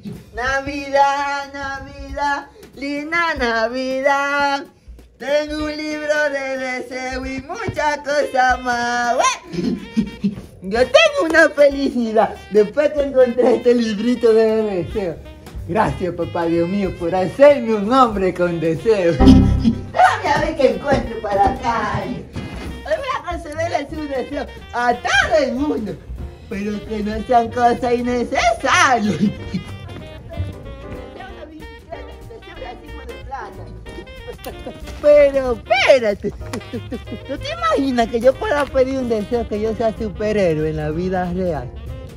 Navidad, Navidad, linda Navidad. Tengo un libro de deseo y muchas cosas más. Yo tengo una felicidad después que encontré este librito de deseo. Gracias, papá Dios mío, por hacerme un hombre con deseo. Déjame a ver qué encuentro para acá. Hoy voy a concederle su deseo a todo el mundo, pero que no sean cosas innecesarias. Pero espérate, ¿tú te imaginas que yo pueda pedir un deseo que yo sea superhéroe en la vida real?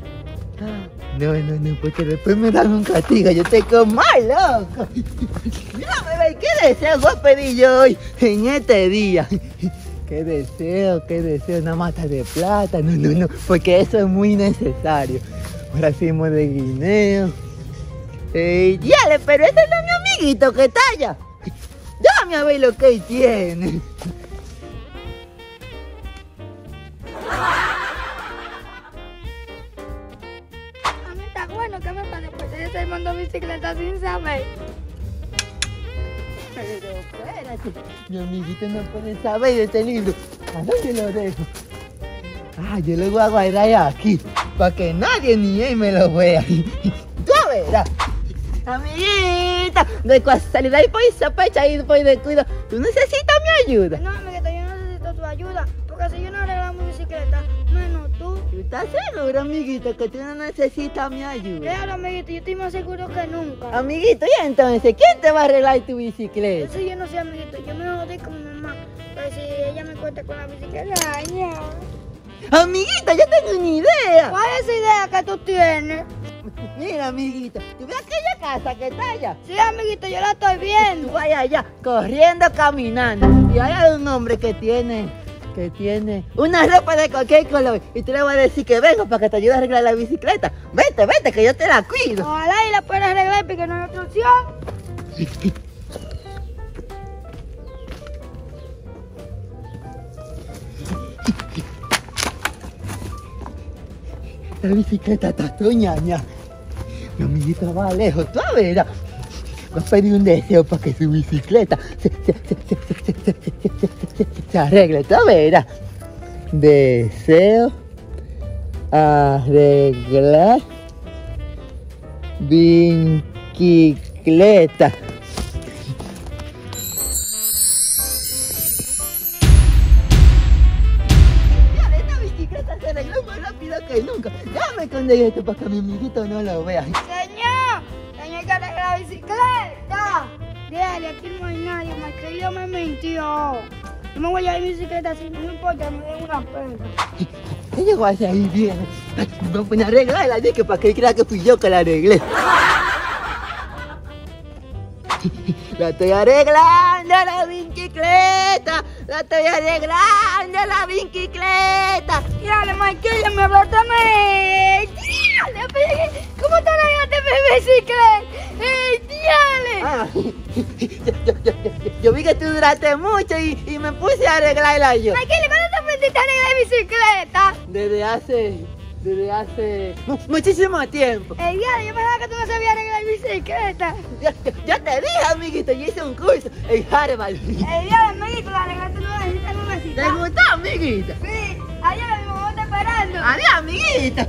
No, porque después me dan un castigo, yo te como más loco. Mírame, ver, ¿qué deseo voy a pedir yo hoy en este día? ¿Qué deseo, una mata de plata? No, porque eso es muy necesario. Un racimo de guineo. Diale, pero ese no es mi amiguito que está allá. Déjame a ver lo que él tiene. A mí está bueno que me pase después de ese montón de bicicleta sin saber. Pero espérate, mi amiguito no puede saber de este libro. ¿A dónde lo dejo? Yo lo voy a guardar aquí, para que nadie ni él me lo vea. Tú verás. Amiguita, de casualidad y por sospecha y por descuido, ¿tú necesitas mi ayuda? No, amiguita, yo no necesito tu ayuda, porque si yo no arreglo mi bicicleta, menos tú. ¿Tú estás seguro, amiguito, que tú no necesitas mi ayuda? Claro, amiguito, yo estoy más seguro que nunca. Amiguito, ¿y entonces quién te va a arreglar tu bicicleta? Eso yo no sé, amiguito, yo me jodí con mi mamá, pero si ella me cuenta con la bicicleta, Amiguita, yo tengo una idea. ¿Cuál es esa idea que tú tienes? Mira, amiguita, ¿tú ves aquella casa que está allá? Sí, amiguito, yo la estoy viendo. Tú vayas allá, corriendo, caminando, y hay un hombre que tiene una ropa de cualquier color, y tú le vas a decir que vengo para que te ayude a arreglar la bicicleta. Vete, que yo te la cuido. Ojalá y la puedas arreglar porque no hay otra opción. La bicicleta está toñaña. Mi amiguita va lejos, tú verás. Va a pedir un deseo para que su bicicleta se arregle, tú verás. Deseo arreglar bicicleta. Se arregló más rápido que nunca. Déjame esconder esto para que mi amiguito no lo vea. Señor, hay que arreglar la bicicleta. Dale, aquí no hay nadie, más que yo me mintió. Yo me voy a llevar mi bicicleta así, no importa, me den una pena. ¿Qué llegó a hacer ahí bien? Me voy a arreglarla, dije, para que él crea que fui yo que la arreglé. La estoy arreglando la bicicleta. La estoy arreglando la bicicleta. Dale, Marquilla, me hablaste a mí. Dale, ¿cómo te arreglaste mi bicicleta? Yo vi que tú duraste mucho y me puse a arreglarla yo. Marquilla, ¿cuándo te aprendiste a arreglar bicicleta? Desde hace muchísimo tiempo. Yo pensaba que tú no sabías arreglar bicicleta. Ya te dije, amiguito, yo hice un curso en Harvard. Amiguito, la arreglaste nuevecita. ¿Te gustó, amiguito? Sí, adiós, mi mamá está esperando. Adiós, amiguito.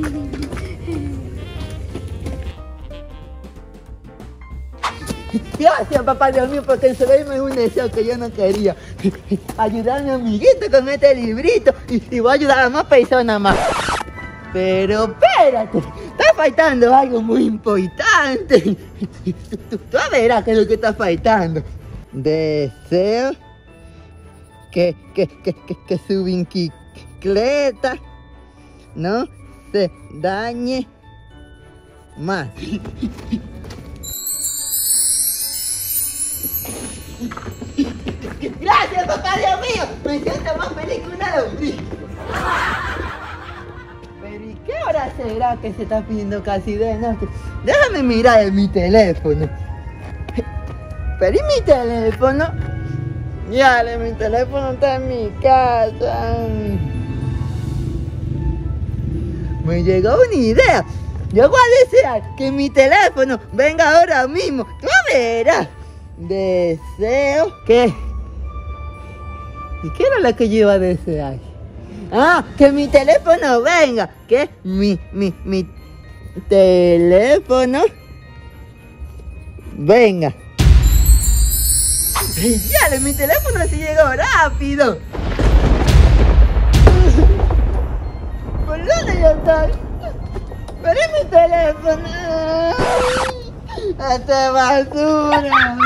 Gracias, papá Dios mío, por concederme un deseo que yo no quería. Ayudar a mi amiguito con este librito y voy a ayudar a más personas más. Pero espérate, está faltando algo muy importante. Tú verás qué es lo que está faltando. Deseo que su bicicleta no se dañe más. Gracias, papá Dios mío. Me siento más feliz que una lombriz. Pero ¿y qué hora será que se está pidiendo casi de noche? Déjame mirar en mi teléfono. Pero ¿y mi teléfono? Dale, mi teléfono está en mi casa. Me llegó una idea. Yo voy a desear que mi teléfono venga ahora mismo. Tú verás. Deseo que... ¿Y qué era lo que yo iba a desear? Ah, que mi teléfono venga. Que mi teléfono venga. Ya, mi teléfono sí llegó rápido. ¿Por dónde yo estoy? ¿Cuál es mi teléfono? ¡Este basura!